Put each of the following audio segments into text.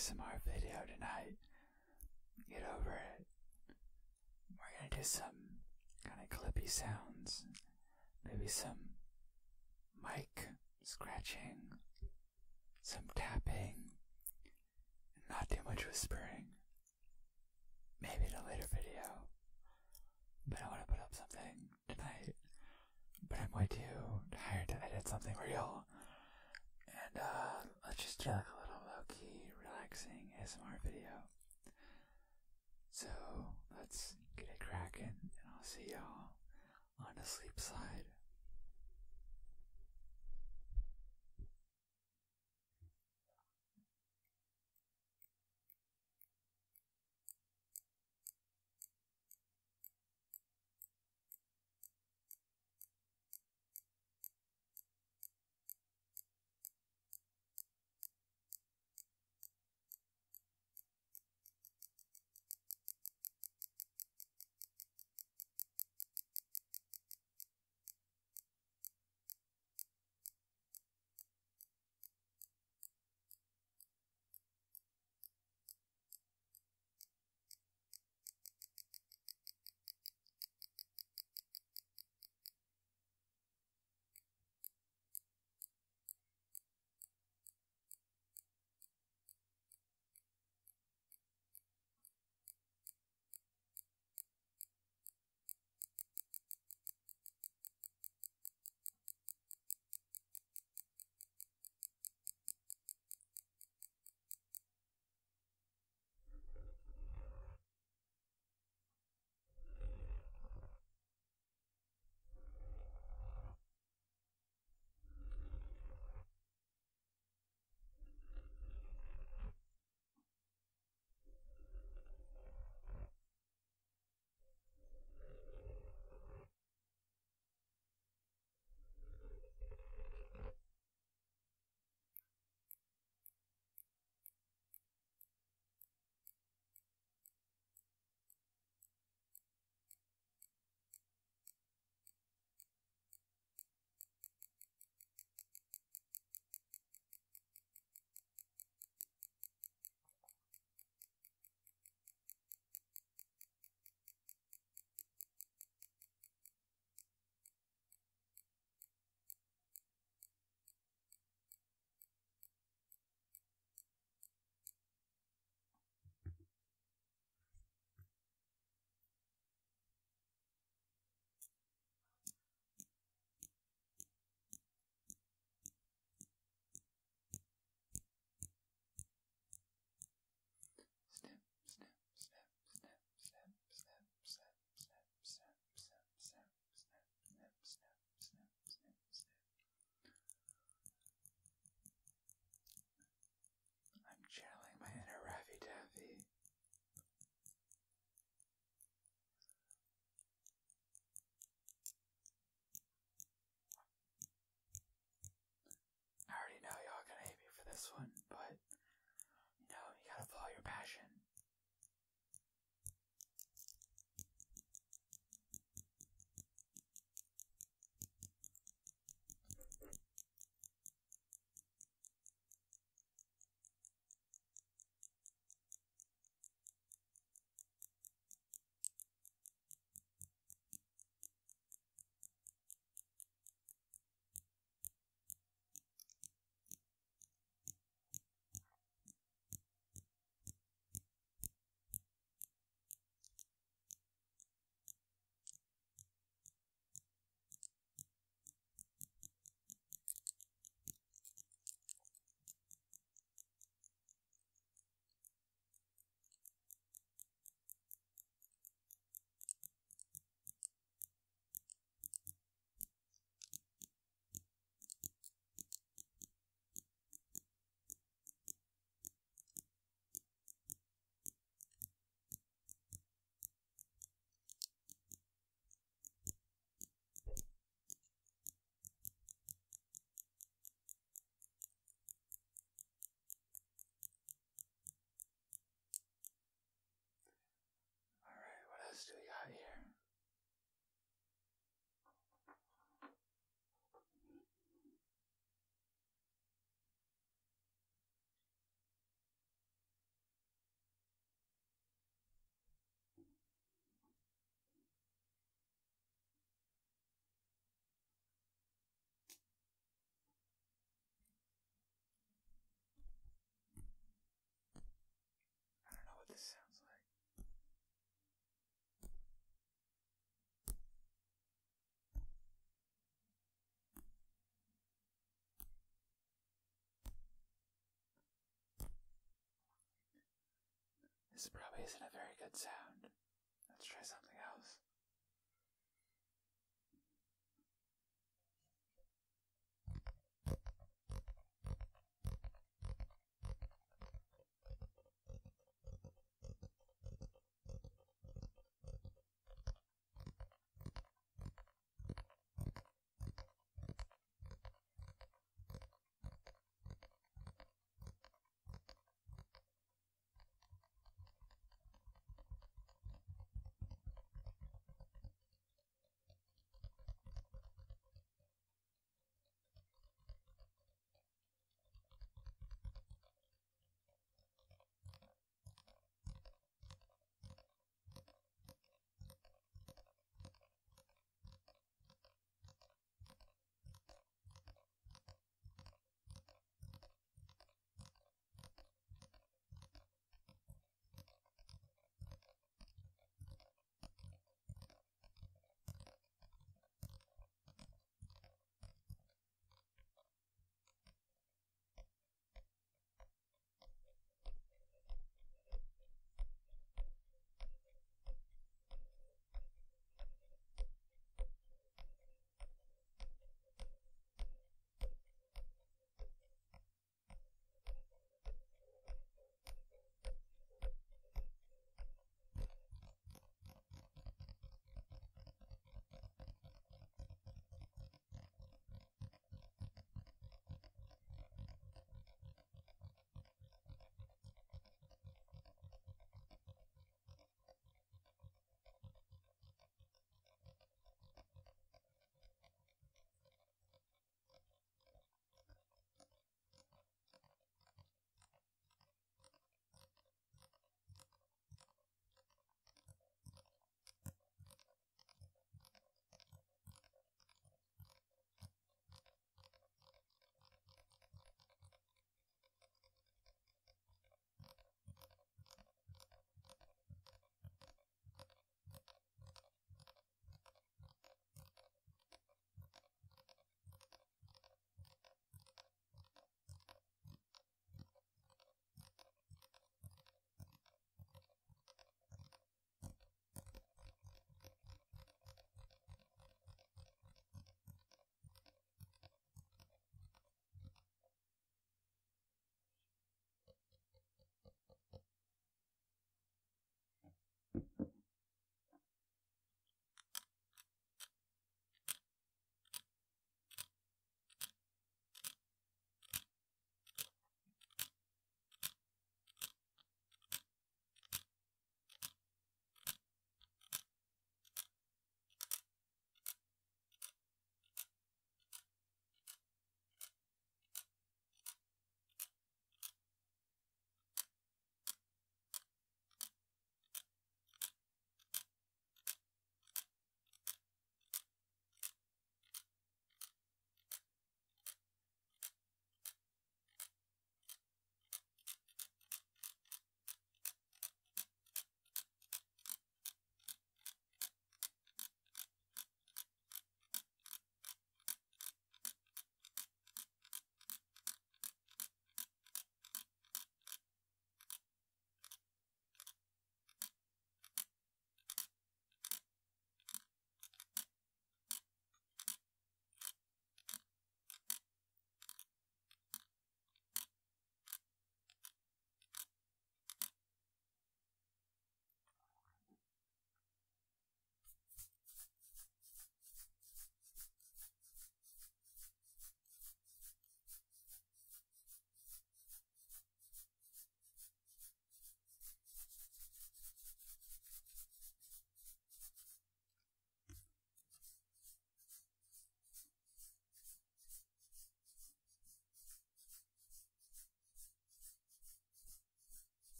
ASMR video tonight. Get over it. We're gonna do some kind of clippy sounds, maybe some mic scratching, some tapping, and not too much whispering. Maybe in a later video, but I want to put up something tonight. But I'm way too tired to edit something real. And let's just do like a little low-key, relaxing ASMR video. So let's get it cracking, and I'll see y'all on the sleep side. Snip, snip, snip, snip, snip, snip, snip, snip, snip, snip, snip, snip, snip, snip, snip, snip. I'm channeling my inner Raffy Taffy. I already know y'all gonna hate me for this one, but you gotta follow your passion. This probably isn't a very good sound. Let's try something else.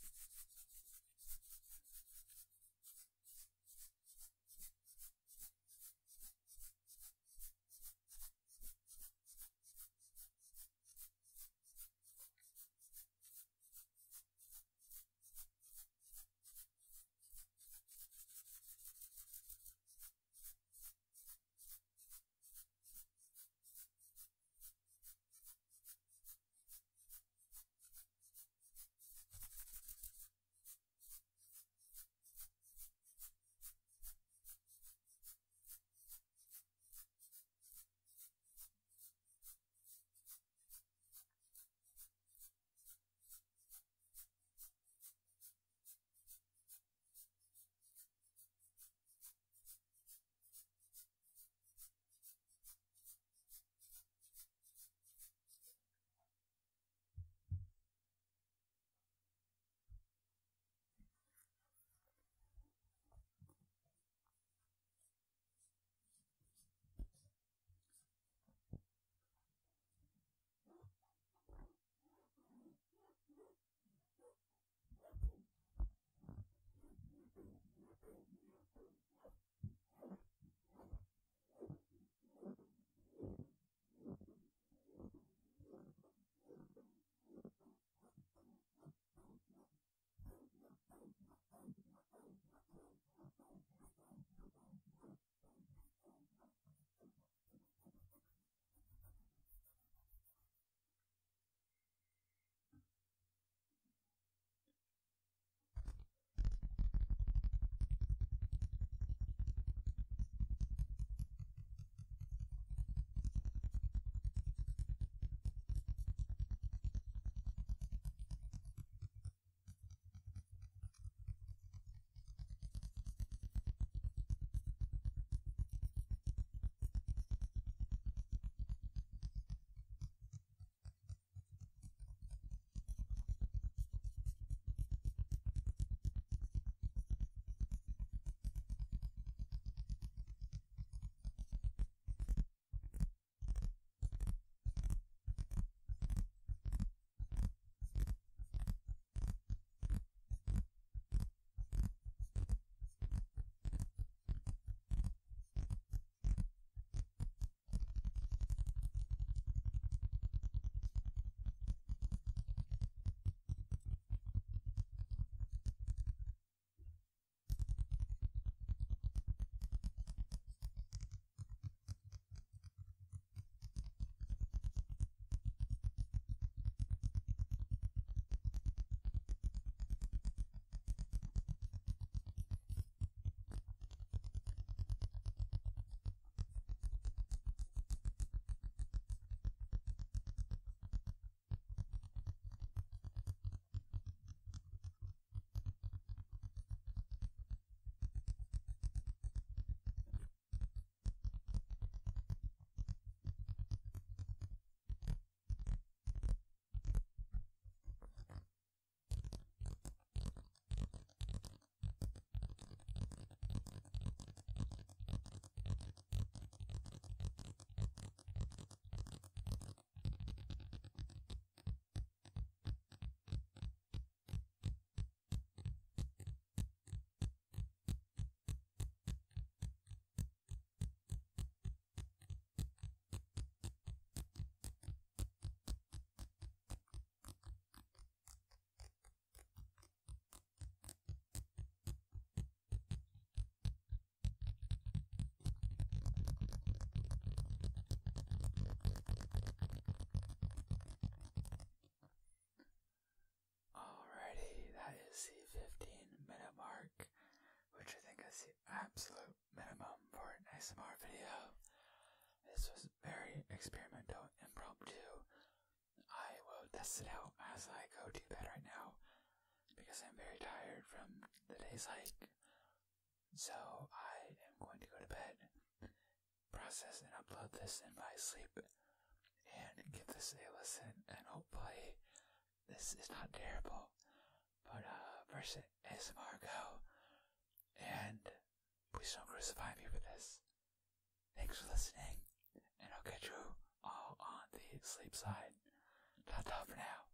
absolute minimum for an ASMR video. This was very experimental, impromptu. I will test it out as I go to bed right now because I'm very tired from the day's hike. So I am going to go to bed, process and upload this in my sleep, and give this a listen, and hopefully this is not terrible. But first ASMR go, and please don't crucify me for this. Thanks for listening, and I'll catch you all on the sleep side. Ta-ta for now.